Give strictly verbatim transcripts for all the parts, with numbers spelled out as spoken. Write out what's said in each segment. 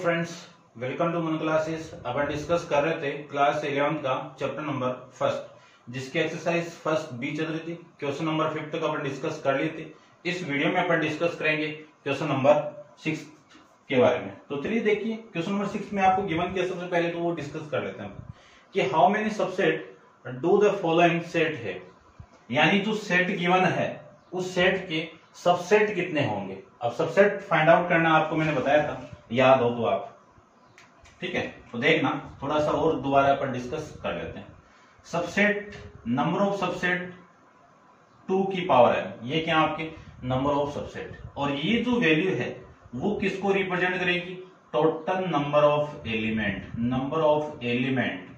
Friends, welcome to Mann classes. अपन discuss कर रहे थे क्लास इलेवेंथ का चैप्टर नंबर फर्स्ट, जिसकी एक्सरसाइज फर्स्ट बी चल रही थी। क्वेश्चन नंबर फिफ्थ का अपन डिस्कस कर लिए थे। इस वीडियो में अपन डिस्कस करेंगे क्वेश्चन नंबर सिक्स के बारे में। तो चलिए देखिए, क्वेश्चन नंबर सिक्स में आपको गिवन किया, सबसे पहले तो वो डिस्कस कर लेते हैं कि how many subset do the following set है, यानी जो सेट गिवन है उस सेट के सबसेट कितने होंगे। अब सबसेट फाइंड आउट करना आपको मैंने बताया था, याद हो तो आप, ठीक है। तो देखना थोड़ा सा और दोबारा अपन डिस्कस कर लेते हैं। Subset, number of subset two की पावर है, ये क्या आपके नंबर ऑफ सबसेट, और ये जो वैल्यू है वो किसको रिप्रेजेंट करेगी, total number of element, number of element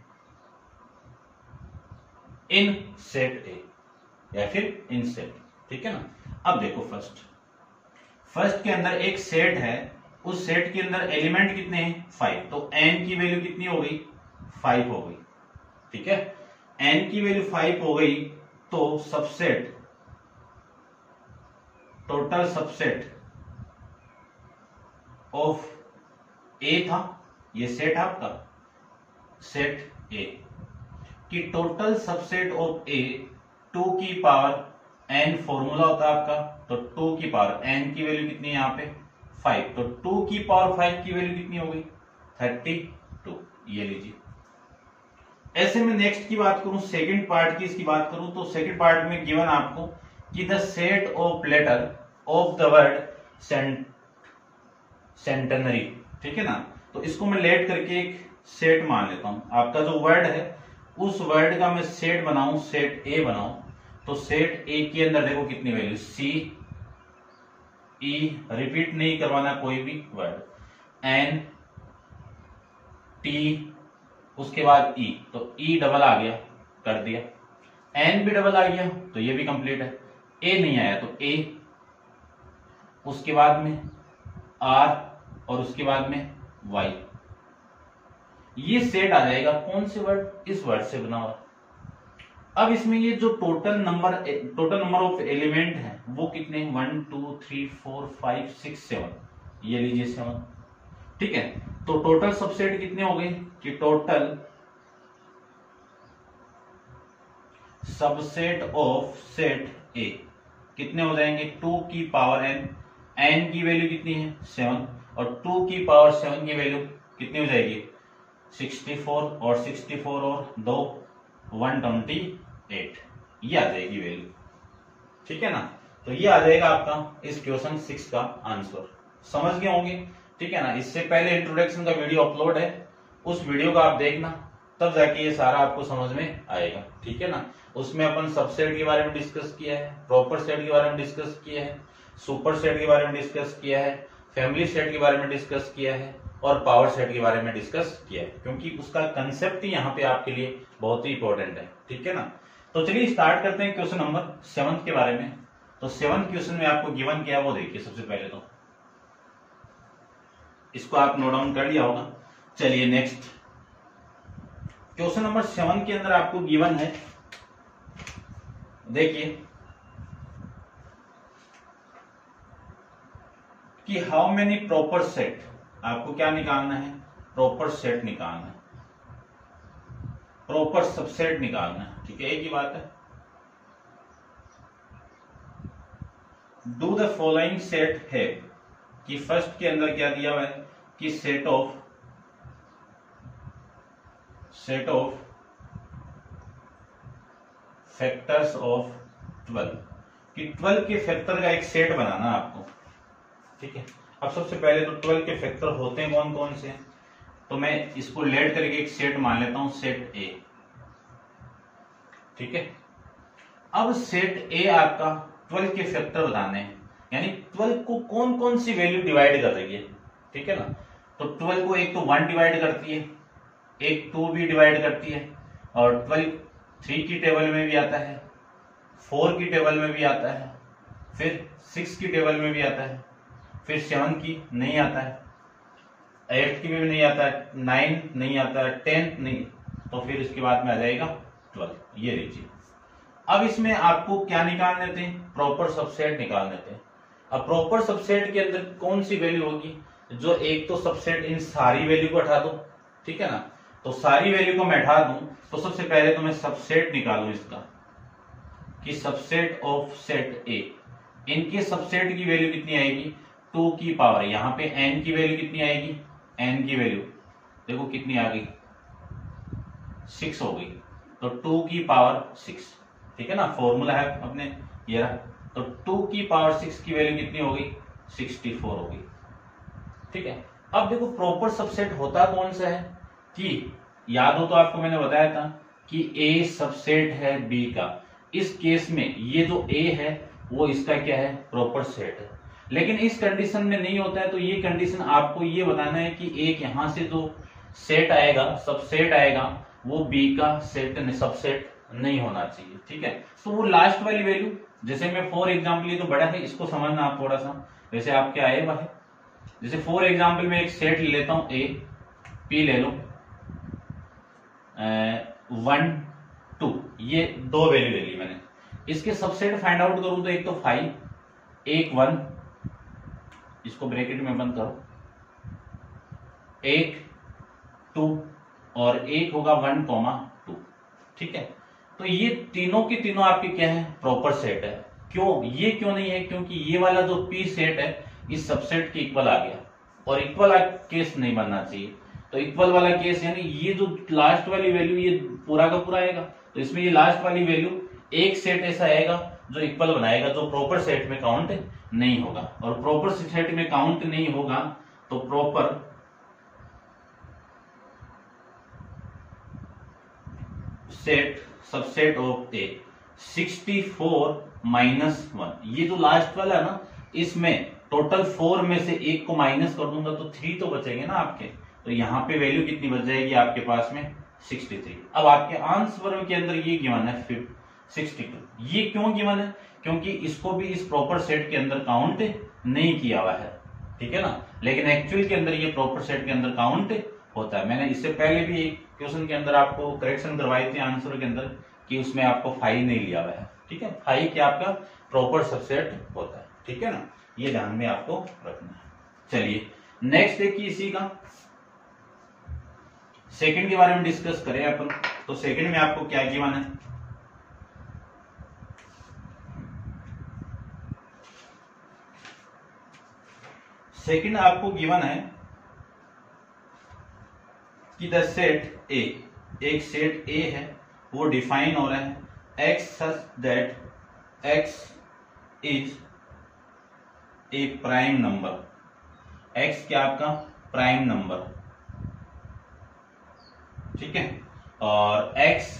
in set A या फिर इन सेट, ठीक है ना। अब देखो फर्स्ट फर्स्ट के अंदर एक सेट है, उस सेट के अंदर एलिमेंट कितने हैं, फाइव। तो एन की वैल्यू कितनी हो गई, फाइव हो गई, ठीक है। एन की वैल्यू फाइव हो गई तो subset, total subset of A था, ये सेट आपका सेट ए कि total subset of A two की पावर एन फॉर्मूला होता है आपका, तो टू की पावर एन की वैल्यू कितनी है यहाँ पे फाइव, तो टू की पावर फाइव की वैल्यू कितनी हो गई थर्टी टू, ये लीजिए। ऐसे में नेक्स्ट की बात करूं, सेकंड पार्ट की इसकी बात करूं, तो सेकंड पार्ट में गिवन आपको कि the set of letter of the word centenary, ठीक है ना। तो इसको मैं लेट करके एक सेट मान लेता हूं, आपका जो वर्ड है उस वर्ड का मैं सेट बनाऊं, सेट ए बनाऊं, तो सेट ए के अंदर देखो कितनी वैल्यू, सी ई, रिपीट नहीं करवाना कोई भी वर्ड, एन टी, उसके बाद ई, तो ई डबल आ गया, कर दिया। एन भी डबल आ गया तो ये भी कंप्लीट है। ए नहीं आया तो ए, उसके बाद में आर, और उसके बाद में वाई, ये सेट आ जाएगा कौन से वर्ड, इस वर्ड से बना हुआ। अब इसमें ये जो total number total number of element है वो कितने, one two three four five six seven, ये लीजिए सेवन, ठीक है। तो टोटल सबसेट कितने हो गए कि total subset of set A कितने हो जाएंगे, टू की पावर एन, एन की वैल्यू कितनी है सेवन, और टू की पावर सेवन की वैल्यू कितनी हो जाएगी सिक्सटी फोर, और सिक्सटी फोर और दो वन ट्वेंटी एट, ये आ जाएगी वैल्यू, ठीक है ना। तो ये आ जाएगा आपका इस क्वेश्चन सिक्स का आंसर। समझ गए होंगे, ठीक है ना। इससे पहले इंट्रोडक्शन का वीडियो अपलोड है, उस वीडियो का आप देखना, तब जाके ये सारा आपको समझ में आएगा, ठीक है ना। उसमें अपन सबसेट के बारे में डिस्कस किया है, प्रॉपर सेट के बारे में डिस्कस किया है, सुपर सेट के बारे में डिस्कस किया है, फैमिली सेट के बारे में डिस्कस किया है, और पावर सेट के बारे में डिस्कस किया है, क्योंकि उसका कंसेप्ट ही यहाँ पे आपके लिए बहुत ही इंपॉर्टेंट है, ठीक है ना। तो चलिए स्टार्ट करते हैं क्वेश्चन नंबर सेवन के बारे में। तो सेवन क्वेश्चन में आपको गिवन क्या है वो देखिए। सबसे पहले तो इसको आप नोट डाउन कर लिया होगा। चलिए नेक्स्ट क्वेश्चन नंबर सेवन के अंदर आपको गिवन है, देखिए कि हाउ मेनी प्रॉपर सेट, आपको क्या निकालना है, प्रॉपर सेट निकालना है, प्रॉपर सबसेट निकालना है, ठीक है, एक ही बात है। डू द फॉलोइंग सेट है कि फर्स्ट के अंदर क्या दिया हुआ है कि set of set of factors of twelve, कि ट्वेल्व के फैक्टर का एक सेट बनाना आपको, ठीक है। अब सबसे पहले तो ट्वेल्व के फैक्टर होते हैं कौन कौन से, तो मैं इसको लेट करके एक सेट मान लेता हूं, सेट ए, ठीक है। अब सेट ए आपका ट्वेल्व के फैक्टर बताने हैं, यानी ट्वेल्व को कौन कौन सी वैल्यू डिवाइड कर रही है, ठीक है ना। तो ट्वेल्व को एक तो वन डिवाइड करती है, एक टू भी डिवाइड करती है, और ट्वेल्व थ्री की टेबल में भी आता है, फोर की टेबल में भी आता है, फिर सिक्स की टेबल में भी आता है, फिर सेवन की नहीं आता है, एट की भी नहीं आता है, नाइन नहीं आता है, टेंथ नहीं, तो फिर इसके बाद में आ जाएगा ट्वेल्व, ये लीजिए। अब इसमें आपको क्या निकालने थे, प्रॉपर सबसेट निकालने थे। अब प्रॉपर सबसेट के अंदर कौन सी वैल्यू होगी, जो एक तो सबसेट इन सारी वैल्यू को हटा दो, ठीक है ना। तो सारी वैल्यू को मैं हटा दूं तो सबसे पहले तो मैं सबसेट निकालूं इसका कि सबसेट ऑफ सेट ए, इनके सबसेट की वैल्यू कितनी आएगी, टू की पावर, यहां पे एन की वैल्यू कितनी आएगी, एन की वैल्यू देखो कितनी आ गई, सिक्स हो गई, तो टू की पावर सिक्स, ठीक है ना। फॉर्मूला है अपने ये रहा, तो टू की पावर सिक्स की वैल्यू कितनी हो गई, सिक्सटी फोर हो गई, ठीक है। अब देखो प्रॉपर सबसेट होता कौन सा है, कि याद हो तो आपको मैंने बताया था कि ए सबसेट है बी का, इस केस में ये जो ए है वो इसका क्या है, प्रॉपर सेट है। लेकिन इस कंडीशन में नहीं होता है, तो ये कंडीशन आपको ये बताना है कि एक यहां से जो सेट आएगा, सबसेट आएगा, वो बी का सेट सबसेट नहीं होना चाहिए, ठीक है। तो वो लास्ट वाली वैल्यू, जैसे मैं फॉर एग्जाम्पल, ये तो बड़ा है इसको समझना आप थोड़ा सा, वैसे आप क्या आए वह, जैसे फॉर एग्जाम्पल मैं एक सेट ले लेता हूं, ए पी ले लो, वन टू, ये दो वैल्यू ले ली मैंने, इसके सबसेट फाइंड आउट करूं तो एक तो फाइव, एक वन, इसको ब्रैकेट में बंद करो, एक टू और एक होगा वन कॉमा टू, ठीक है। तो ये तीनों के तीनों आपके क्या है, प्रॉपर सेट है। क्यों, ये क्यों नहीं है, क्योंकि ये वाला जो पी सेट है इस सबसेट के इक्वल आ गया, और इक्वल केस नहीं बनना चाहिए। तो इक्वल वाला केस यानी ये जो लास्ट वाली वैल्यू ये पूरा का पूरा आएगा, तो इसमें ये लास्ट वाली वैल्यू एक सेट ऐसा आएगा जो इक्वल बनाएगा, जो प्रॉपर सेट में काउंट नहीं होगा। और प्रॉपर सेट में काउंट नहीं होगा तो proper set subset of A sixty four minus one, ये जो लास्ट वाला है ना, इसमें टोटल फोर में से एक को माइनस कर दूंगा तो थ्री तो बचेंगे ना आपके, तो यहाँ पे वैल्यू कितनी बच जाएगी आपके पास में, सिक्सटी थ्री। अब आपके आंसर के अंदर ये गिवन है सिक्सटी टू, ये क्यों गिवन है, क्योंकि इसको भी इस प्रॉपर सेट के अंदर काउंट नहीं किया हुआ है, ठीक है ना। लेकिन एक्चुअल के अंदर ये प्रॉपर सेट के अंदर काउंट होता है। मैंने इससे पहले भी एक क्वेश्चन के अंदर आपको करेक्शन करवाई थी आंसर के अंदर कि उसमें आपको फाइव नहीं लिया हुआ है, ठीक है। फाइव क्या आपका प्रॉपर सबसेट होता है, ठीक है ना, ये ध्यान में आपको रखना है। चलिए नेक्स्ट देखिए इसी का सेकंड के बारे में डिस्कस करें अपन। तो सेकंड में आपको क्या गिवन है, सेकंड आपको गिवन है कि द सेट ए, एक सेट ए है वो डिफाइन हो रहा है x such that x is a prime number, x क्या आपका प्राइम नंबर, ठीक है, और x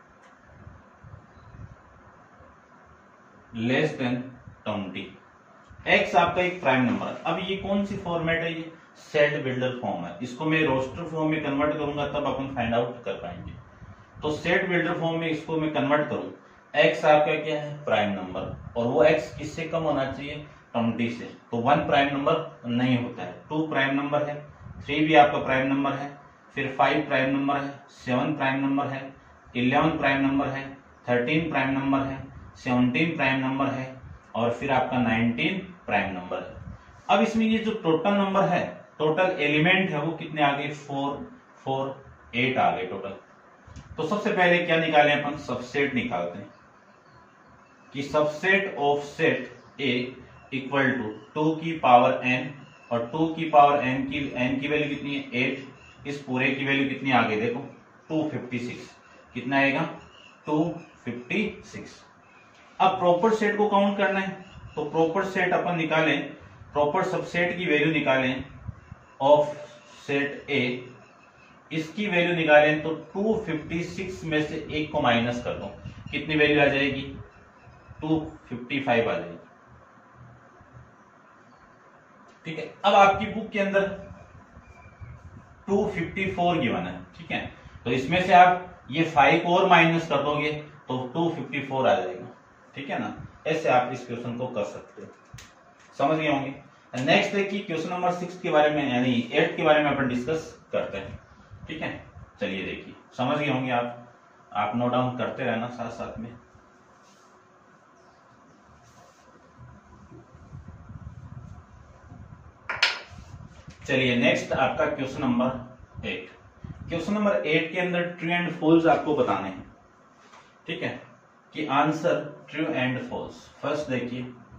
less than twenty, x आपका एक प्राइम नंबर है। अब ये कौन सी फॉर्मेट है, ये सेट बिल्डर फॉर्म है, इसको मैं रोस्टर फॉर्म में कन्वर्ट करूंगा तब अपन फाइंड आउट कर पाएंगे। तो सेट बिल्डर फॉर्म में इसको मैं कन्वर्ट करूं, एक्स आपका क्या है प्राइम नंबर, और वो एक्स किससे कम होना चाहिए, ट्वेंटी से। तो वन प्राइम नंबर नहीं होता है, टू प्राइम नंबर है, थ्री भी आपका प्राइम नंबर है, फिर फाइव प्राइम नंबर है, सेवन प्राइम नंबर है, इलेवन प्राइम नंबर है, थर्टीन प्राइम नंबर है, सेवनटीन प्राइम नंबर है, और फिर आपका नाइनटीन प्राइम नंबर है। अब इसमें ये जो टोटल नंबर है, टोटल एलिमेंट है वो कितने आ गए, फोर फोर एट आ गए टोटल। तो सबसे पहले क्या निकालें अपन, सबसेट निकालते हैं कि subset of set A equal to two की पावर एन, और टू की पावर एन की एन की वैल्यू कितनी है एट, इस पूरे की वैल्यू कितनी आ गई देखो टू फिफ्टी सिक्स, कितना आएगा टू फिफ्टी सिक्स। अब प्रॉपर सेट को काउंट करना है, तो प्रॉपर सेट अपन निकालें, प्रॉपर सबसेट की वैल्यू निकालें ऑफ सेट ए, इसकी वैल्यू निकालें तो टू फिफ्टी सिक्स में से एक को माइनस कर दो, कितनी वैल्यू आ जाएगी, टू फिफ्टी फाइव आ जाएगी, ठीक है। अब आपकी बुक के अंदर टू फिफ्टी फोर गिवन है, ठीक है, तो इसमें से आप ये फाइव को और माइनस कर दोगे तो टू फिफ्टी फोर आ जाएगा, ठीक है ना। ऐसे आप इस क्वेश्चन को कर सकते हो, समझ गए होंगे। नेक्स्ट देखिए क्वेश्चन नंबर सिक्स के बारे में यानी एट के बारे में अपन डिस्कस करते हैं, ठीक है। चलिए देखिए समझ गए होंगे आप आप नोट डाउन करते रहना साथ साथ में। चलिए नेक्स्ट आपका question number eight. Question number eight के अंदर ट्रू एंड फॉल्स आपको बताने हैं, ठीक है, कि answer true and false. First देखिए,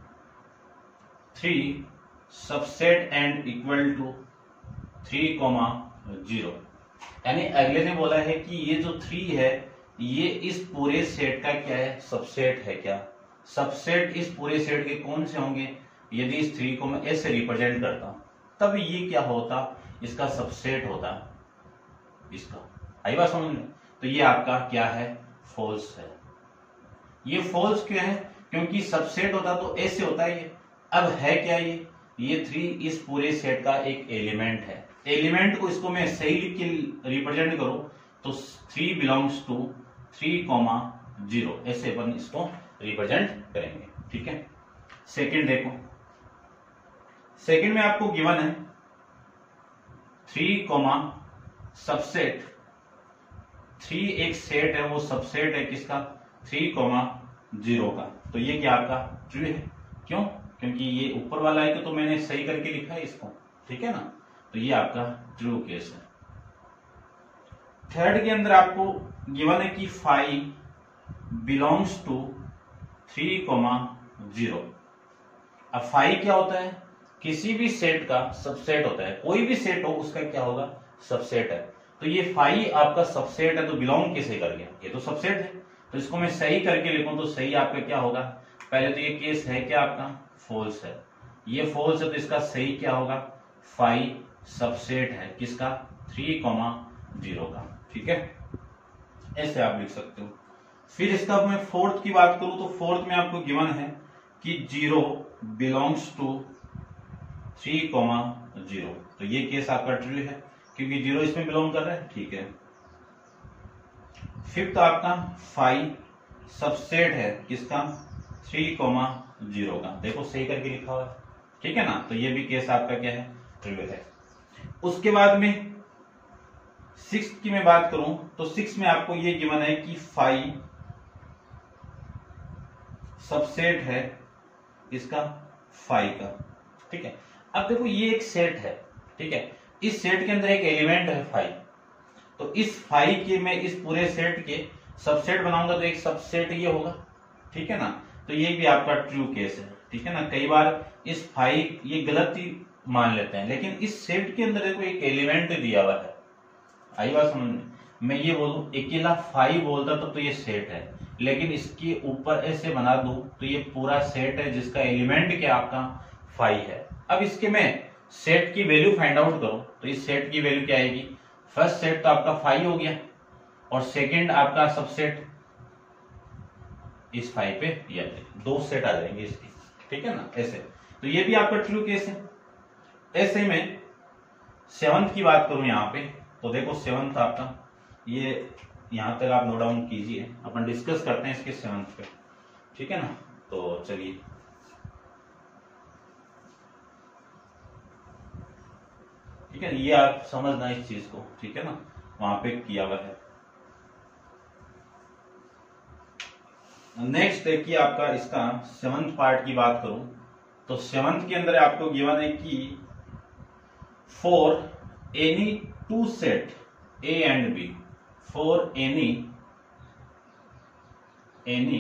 three subset and equal to three comma zero, यानी अगले ने बोला है कि ये जो थ्री है ये इस पूरे सेट का क्या है, सबसेट है। क्या सबसेट इस पूरे सेट के कौन से होंगे, यदि इस थ्री को मैं ऐसे रिप्रेजेंट करता हूं तब ये क्या होता, इसका सबसेट होता इसका। आई बात समझ में? तो ये आपका क्या है, फॉल्स है। ये फॉल्स क्यों है, क्योंकि सबसेट होता तो ऐसे होता है ये। अब है क्या ये ये थ्री इस पूरे सेट का एक एलिमेंट है। एलिमेंट को इसको मैं सही लिख के रिप्रेजेंट करूं तो three belongs to three comma zero, ऐसे अपन इसको रिप्रेजेंट करेंगे, ठीक है। सेकंड देखो, सेकंड में आपको गिवन है थ्री कोमा सबसेट, थ्री एक सेट है, वो सबसेट है किसका, थ्री कोमा जीरो का। तो ये क्या आपका ट्रू है, क्यों, क्योंकि ये ऊपर वाला है तो मैंने सही करके लिखा है इसको, ठीक है ना। तो ये आपका ट्रू केस है। थर्ड के अंदर आपको गिवन है कि five belongs to three comma zero. अब फाइव क्या होता है, किसी भी सेट का सबसेट होता है, कोई भी सेट हो उसका क्या होगा, सबसेट है। तो ये फाइव आपका सबसेट है, तो बिलोंग किसे कर गया, ये तो सबसेट है। तो इसको मैं सही करके लिखूं तो सही आपका क्या होगा, पहले तो ये केस है क्या आपका, फॉल्स है। ये फॉल्स है तो इसका सही क्या होगा, फाइव सबसेट है किसका, थ्री कोमा जीरो का, ठीक है। ऐसे आप लिख सकते हो। फिर इसका मैं फोर्थ की बात करूं तो फोर्थ में आपको गिवन है कि zero belongs to three comma zero. तो ये केस आपका ट्रू है क्योंकि जीरो इसमें बिलोंग कर रहा है, ठीक है। फिफ्थ आपका फाइव सबसेट है किसका, थ्री कोमा जीरो का। देखो सही करके लिखा हुआ है, ठीक है ना। तो ये भी केस आपका क्या है, ट्रू है। उसके बाद में सिक्स की मैं बात करूं तो सिक्स में आपको ये गिवन है कि फाइव सबसेट है इसका फाइव का, ठीक है। अब देखो ये एक सेट है, ठीक है, इस सेट के अंदर एक एलिमेंट है फाइव, तो इस फाइव के मैं इस पूरे सेट के सबसेट बनाऊंगा तो एक सबसेट ये होगा, ठीक है ना। तो ये भी आपका ट्रू केस है, ठीक है ना। कई बार इस फाइव ये गलत ही मान लेते हैं, लेकिन इस सेट के अंदर देखो एक एलिमेंट दिया हुआ है। आई बात समझ में? मैं ये बोलूं अकेला फाइव बोलता तब तो ये सेट है, लेकिन इसके ऊपर ऐसे बना दूं तो ये पूरा सेट है जिसका एलिमेंट क्या आपका फाइव है। अब इसके मैं सेट की वैल्यू फाइंड आउट करूं तो इस सेट की वैल्यू क्या आएगी, फर्स्ट सेट तो आपका फाइव हो गया और सेकंड आपका सबसेट इस फाइव पे ये दो सेट आ जाएंगे इसकी, ठीक है ना। ऐसे तो ये भी आपका ट्रू केस है। ऐसे में सेवंथ की बात करूं यहां पे तो देखो सेवंथ आपका ये यहां तक आप नोट डाउन कीजिए, अपन डिस्कस करते हैं इसके सेवंथ पे, ठीक है ना। तो चलिए ठीक है, ये आप समझना इस चीज को, ठीक है ना, वहां पे किया हुआ है। नेक्स्ट देखिए आपका इसका सेवंथ पार्ट की बात करूं तो सेवंथ के अंदर आपको गिवन है कि for any two set A and B, for any any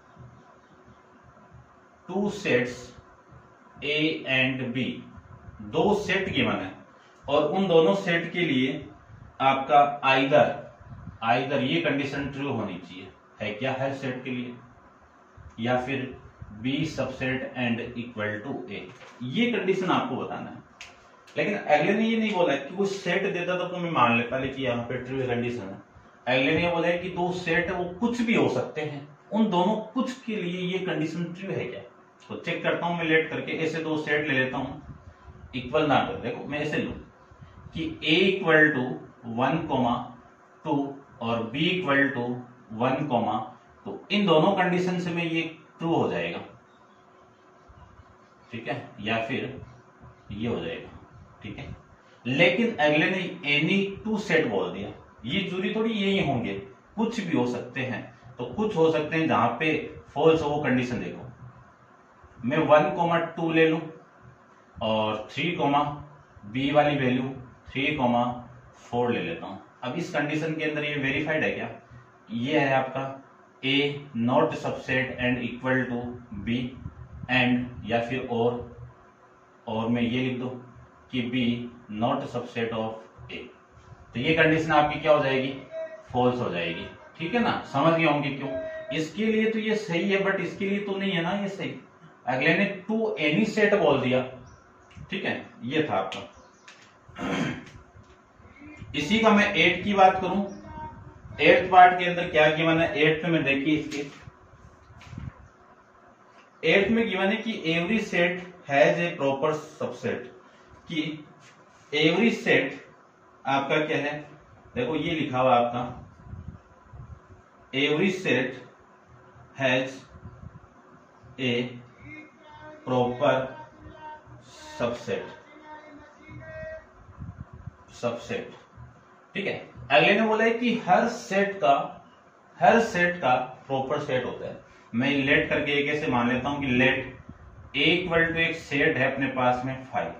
two sets A and B, दो सेट गिवन है और उन दोनों सेट के लिए आपका आइदर आइदर ये कंडीशन ट्रू होनी चाहिए, है क्या, हर सेट के लिए, या फिर B subset and equal to A, ये कंडीशन आपको बताना है। लेकिन अगले ने ये नहीं बोला कि वो सेट देता तो मैं मान लेता, लेकिन यहाँ पे ट्रू कंडीशन है। अगले ने ये बोला है कि दो सेट है वो कुछ भी हो सकते हैं, उन दोनों कुछ के लिए ये कंडीशन ट्रू है क्या। तो चेक करता हूं मैं लेट करके, ऐसे दो सेट ले लेता हूं इक्वल ना कर, देखो मैं ऐसे लू कि a equal to one comma two और b equal to one comma two, इन दोनों कंडीशन से में ये ट्रू हो जाएगा, ठीक है, या फिर ये हो जाएगा, ठीक है। लेकिन अगले ने एनी टू सेट बोल दिया, ये जरूरी थोड़ी यही होंगे, कुछ भी हो सकते हैं। तो कुछ हो सकते हैं जहां पे फॉल्स हो वो कंडीशन देखो, मैं वन कोमा टू ले लू और थ्री कोमा बी वाली वैल्यू थ्री कॉमा फोर ले लेता हूं। अब इस कंडीशन के अंदर ये वेरीफाइड है क्या? ये है आपका A not subset and equal to B and, या फिर और और मैं ये लिख दूं कि B not subset of A. तो ये कंडीशन आपकी क्या हो जाएगी? फॉल्स हो जाएगी। ठीक है ना, समझ गए होंगे क्यों? इसके लिए तो ये सही है बट इसके लिए तो नहीं है ना ये सही। अगले ने टू एनी सेट बोल दिया। ठीक है, ये था आपका। इसी का मैं एट की बात करूं, एट्थ पार्ट के अंदर क्या गिवन है? एट्थ में देखिए, इसके एट्थ में गिवन है कि every set has a proper subset, कि एवरी सेट आपका क्या है? देखो ये लिखा हुआ आपका every set has a proper subset subset ठीक है। अगले ने बोला है कि हर सेट का हर सेट का प्रॉपर सेट होता है। मैं लेट करके एक ऐसे मान लेता हूं कि लेट ए इक्वल टू एक सेट है अपने पास में फाइव।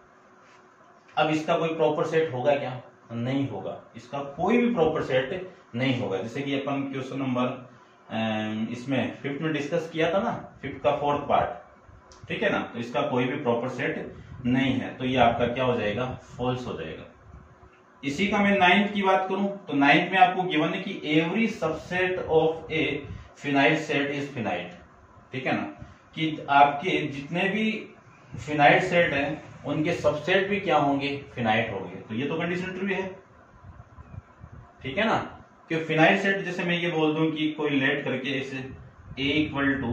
अब इसका कोई प्रॉपर सेट होगा क्या? नहीं होगा, इसका कोई भी प्रॉपर सेट नहीं होगा। जैसे कि अपन क्वेश्चन नंबर इसमें फिफ्थ में डिस्कस किया था ना, फिफ्थ का फोर्थ पार्ट, ठीक है ना, तो इसका कोई भी प्रॉपर सेट नहीं है, तो ये आपका क्या हो जाएगा? फॉल्स हो जाएगा। इसी का मैं नाइन्थ की बात करूं तो नाइन्थ में आपको गिवन है कि every subset of A finite set is finite. ठीक है ना, कि आपके जितने भी फिनाइट सेट हैं उनके सबसेट भी क्या होंगे? फिनाइट होंगे। तो ये तो कंडीशन ट्रू है। ठीक है ना, कि फिनाइट सेट, जैसे मैं ये बोल दूं कि कोई लेट करके इसे A equal to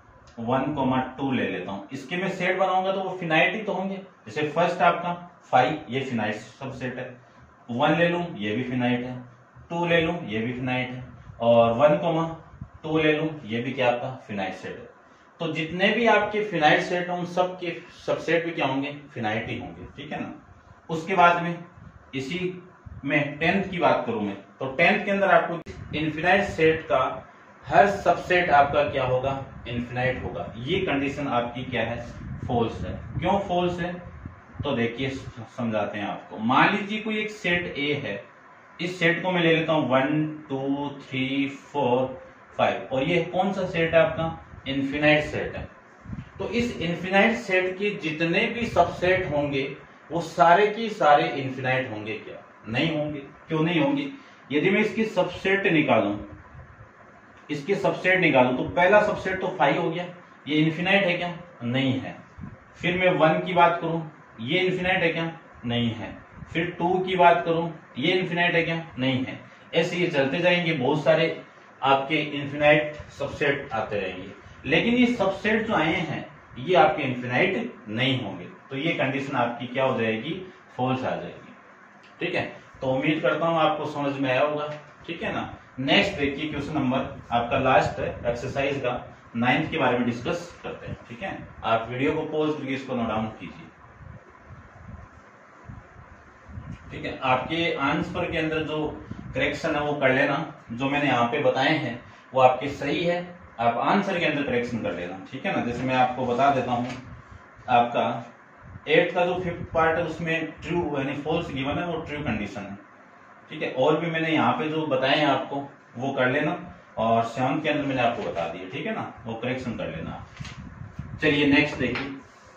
one comma two ले लेता हूं, इसके मैं सेट बनाऊंगा तो वो फिनाइट ही तो होंगे। जैसे फर्स्ट आपका फाइव, ये फिनाइट सबसेट है। वन ले लूं, ये भी फिनाइट है। टू ले लूं, ये भी फिनाइट है। और वन कोमा टू ले लूं, ये भी क्या आपका फिनाइट सेट है। तो जितने भी आपके फिनाइट सेट हैं उन सब के सबसेट भी क्या होंगे? फिनाइट ही होंगे। ठीक है ना। उसके बाद में इसी में टेंथ की बात करूं मैं, तो टेंथ के अंदर आपको इनफिनाइट सेट का हर सबसेट आपका क्या होगा? इनफिनाइट होगा। ये कंडीशन आपकी क्या है? फॉल्स है। क्यों फॉल्स है? तो देखिए समझाते हैं आपको। मान लीजिए कोई एक सेट ए है, इस सेट को मैं ले लेता हूं one two three four five, और ये कौन सा सेट है आपका? इनफिनाइट सेट है। तो इस इनफिनाइट सेट के जितने भी सबसेट होंगे वो सारे की सारे इनफिनाइट होंगे क्या? नहीं होंगे। क्यों नहीं होंगे? यदि मैं इसकी सबसेट निकालूं इसके सबसेट निकालूं तो पहला सबसेट तो फाइव हो गया, ये इनफिनाइट है क्या? नहीं है। फिर मैं वन की बात करूं, ये इनफिनाइट है क्या? नहीं है। फिर टू की बात करूं, ये इनफिनाइट है क्या? नहीं है। ऐसे ये चलते जाएंगे, बहुत सारे आपके इनफिनाइट सबसेट आते रहेंगे, लेकिन ये सबसेट जो आए हैं ये आपके इनफिनाइट नहीं होंगे। तो ये कंडीशन आपकी क्या हो जाएगी? फॉल्स आ जाएगी। ठीक है, तो उम्मीद करता हूं आपको समझ में आया होगा। ठीक है ना। नेक्स्ट देखिए क्वेश्चन नंबर आपका लास्ट है एक्सरसाइज का नाइन्थ के बारे में डिस्कस करते हैं। ठीक है, आप वीडियो को पॉज करके इसको नोट डाउन कीजिए। ठीक है, आपके आंसर के अंदर जो करेक्शन है वो कर लेना। जो मैंने यहाँ पे बताए हैं वो आपके सही है, आप आंसर के अंदर करेक्शन कर लेना। ठीक है ना। जैसे मैं आपको बता देता हूं, आपका एट का जो फिफ्थ पार्ट है उसमें ट्रू यानी फॉल्स गिवन है, वो ट्रू कंडीशन है। ठीक है, और भी मैंने यहाँ पे जो बताए हैं आपको वो कर लेना, और सेवन के अंदर मैंने आपको बता दिया। ठीक है ना, वो करेक्शन कर लेना। चलिए नेक्स्ट देखिए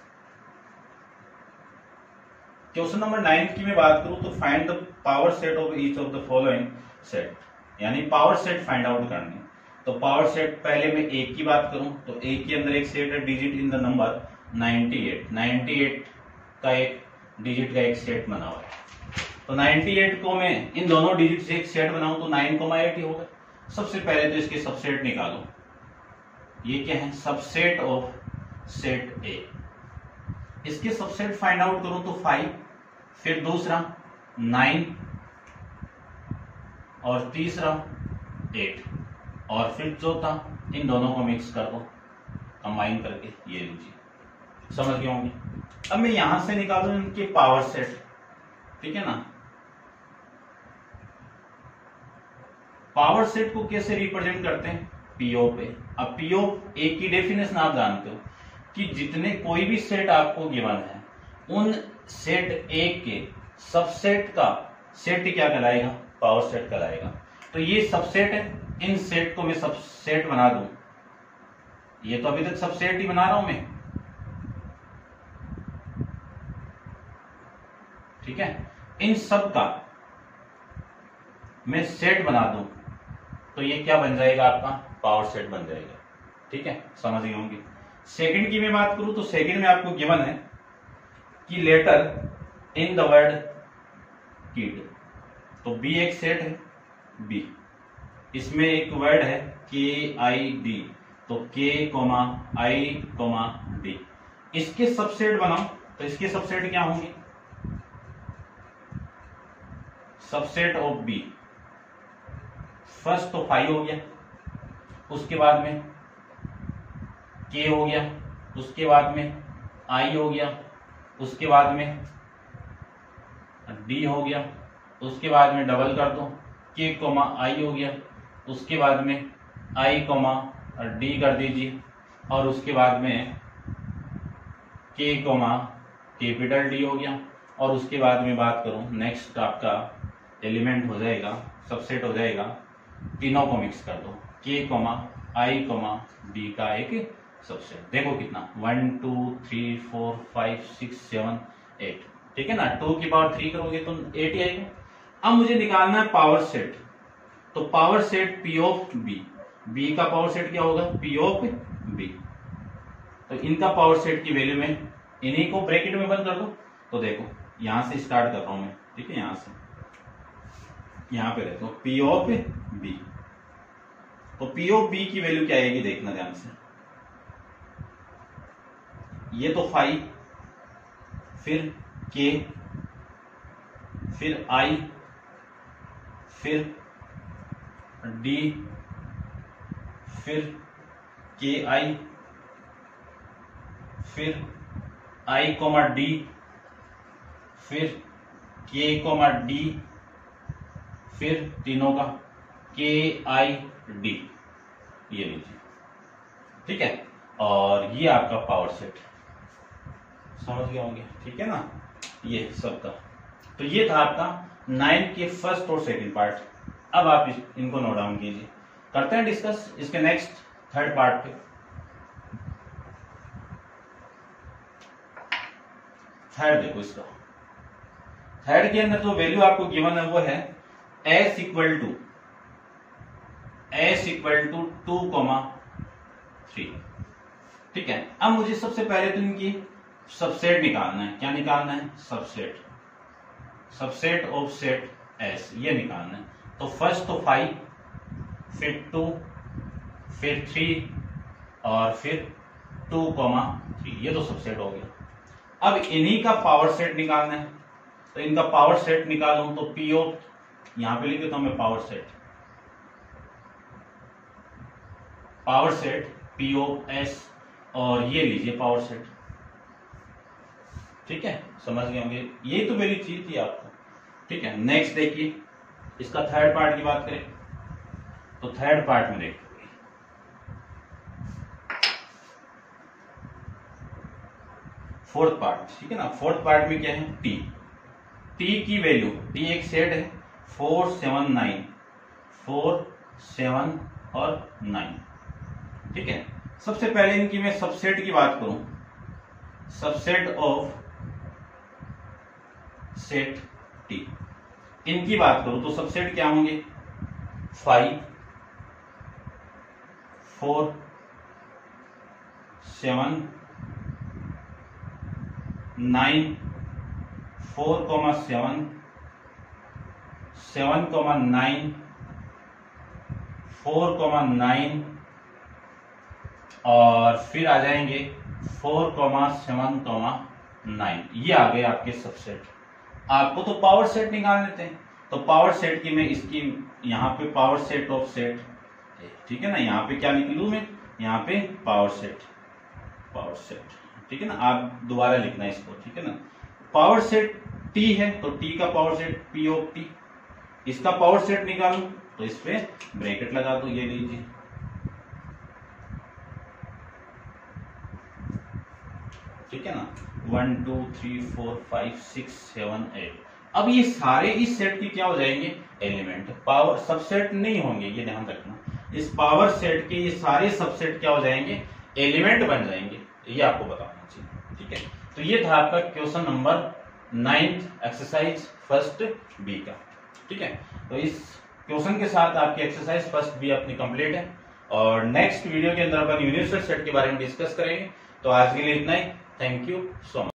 क्वेश्चन नंबर नाइन की मैं बात करूं तो find the power set of each of the following set, यानी पावर सेट फाइंड आउट करने। तो पावर सेट पहले मैं एक की बात करूं तो एक के अंदर एक सेट है digit in the number ninety eight. Ninety eight का एक डिजिट का एक सेट बना हुआ है। तो नाइंटी एट को मैं इन दोनों डिजिट से एक सेट बनाऊं तो नाइन कोमा एट ही होगा। सबसे पहले तो इसके सबसेट निकालो। ये क्या है? Subset of set A. इसके सबसेट फाइंड आउट करूं तो फाइव, फिर दूसरा नाइन, और तीसरा एट, और फिर चौथा इन दोनों को मिक्स कर दो, कंबाइन करके ये लीजिए। समझ गए होंगे। अब मैं यहां से निकालू इनके पावर सेट। ठीक है ना। पावर सेट को कैसे रिप्रेजेंट करते हैं? पीओ पे। अब पीओ एक की डेफिनेशन आप जानते हो कि जितने कोई भी सेट आपको गिवन है उन सेट ए के सबसेट का सेट क्या कहलाएगा, पावर सेट कहलाएगा। तो ये सबसेट है, इन सेट को मैं सबसेट बना दूं, ये तो अभी तक सबसेट ही बना रहा हूं मैं, ठीक है। इन सब का मैं सेट बना दूं तो ये क्या बन जाएगा, आपका पावर सेट बन जाएगा, ठीक है, समझ गए होंगे। सेकंड की मैं बात करूं तो सेकंड में आपको गिवन है कि letter in the word kid, तो बी एक सेट है, बी इसमें एक वर्ड है के आई डी, तो K comma I comma D, इसके सबसेट बनाओ तो इसके सबसेट क्या होंगे, सबसेट ऑफ बी, फर्स्ट तो फाइव हो गया, उसके बाद में के हो गया, उसके बाद में आई हो गया, उसके बाद में डी हो गया, उसके बाद में डबल कर दो के कोमा आई हो गया, उसके बाद में आई कोमा डी कर दीजिए, और उसके बाद में के कोमा कैपिटल डी हो गया, और उसके बाद में बात करूं नेक्स्ट आपका एलिमेंट हो जाएगा, सबसेट हो जाएगा, तीनों को मिक्स कर दो, के कोमा आई कोमा डी का एक सबसेट। देखो कितना, one two three four five six seven eight, ठीक है ना, टू की पावर थ्री करोगे तो एट ही आएगा। अब मुझे निकालना है पावर सेट, तो power set P of B, B का पावर सेट क्या होगा, पी ऑफ बी, तो इनका पावर सेट की वैल्यू में इन्हीं को ब्रैकेट में बंद कर दो। तो देखो यहां से स्टार्ट कर रहा हूं मैं, ठीक है, यहां से यहां पे रहता हूं पी ऑफ बी, तो पी ऑफ बी की वैल्यू क्या आएगी देखना ध्यान से, ये तो फाइव, फिर के, फिर आई, फिर डी, फिर के आई, फिर आई कोमा डी, फिर के कोमा डी, फिर तीनों का के आई डी, ये लीजिए, ठीक है, और ये आपका पावर सेट, समझ गए होंगे, ठीक है ना, ये सबका। तो ये था आपका नाइन के फर्स्ट और सेकंड पार्ट। अब आप इस, इनको नोट डाउन कीजिए, करते हैं डिस्कस इसके नेक्स्ट थर्ड पार्ट पे। थर्ड देखो इसका, थर्ड के अंदर जो वैल्यू आपको गिवन है वो है S equal to S equal to two comma three, ठीक है। अब मुझे सबसे पहले तो इनकी सबसेट निकालना है, क्या निकालना है, subset, subset of set S, ये निकालना है। तो फर्स्ट तो फाइव, फिर टू, फिर थ्री, और फिर टू कोमा थ्री, ये तो सबसेट हो गया। अब इन्हीं का पावर सेट निकालना है, तो इनका पावर सेट निकालूं तो पी ऑफ, यहां पे लिख देता हूं मैं power set, power set P of S, और ये लीजिए पावर सेट, ठीक है, समझ गए होंगे, ये तो मेरी चीज थी आपको, ठीक है। नेक्स्ट देखिए इसका थर्ड पार्ट की बात करें तो थर्ड पार्ट में देखिए फोर्थ पार्ट, ठीक है ना, फोर्थ पार्ट में क्या है, टी, टी की वैल्यू, टी एक सेट है, four seven nine, four seven और नाइन, ठीक है। सबसे पहले इनकी मैं सबसेट की बात करूं, सबसेट ऑफ सेट टी, इनकी बात करूं तो सबसेट क्या होंगे, five, four, seven, nine, four comma seven, seven comma nine, four comma nine, और फिर आ जाएंगे four comma seven comma nine, ये आ गए आपके सबसेट। आपको तो पावर सेट निकाल लेते हैं, तो पावर सेट की मैं इसकी यहाँ पे पावर सेट ऑफ सेट, ठीक है ना, यहाँ पे क्या लिख लूं मैं, यहाँ पे पावर सेट, पावर सेट, ठीक है ना, आप दोबारा लिखना इसको, ठीक है ना। पावर सेट टी है तो टी का power set P of T, इसका पावर सेट निकालूं तो इस पे ब्रैकेट लगा दो, ये लीजिए, ठीक है ना, one two three four five six seven eight. अब ये सारे इस सेट के क्या हो जाएंगे, एलिमेंट। पावर सबसेट नहीं होंगे, ये ध्यान रखना, इस पावर सेट के ये सारे सबसेट क्या हो जाएंगे, एलिमेंट बन जाएंगे, ये आपको बताना चाहिए। ठीक है, तो ये था आपका question number ninth exercise first B का। ठीक है, तो इस क्वेश्चन के साथ आपकी एक्सरसाइज फर्स्ट बी अपनी कंप्लीट है, और नेक्स्ट वीडियो के अंदर अपन यूनिवर्सल सेट के बारे में डिस्कस करेंगे। तो आज के लिए इतना ही, थैंक यू सो मच।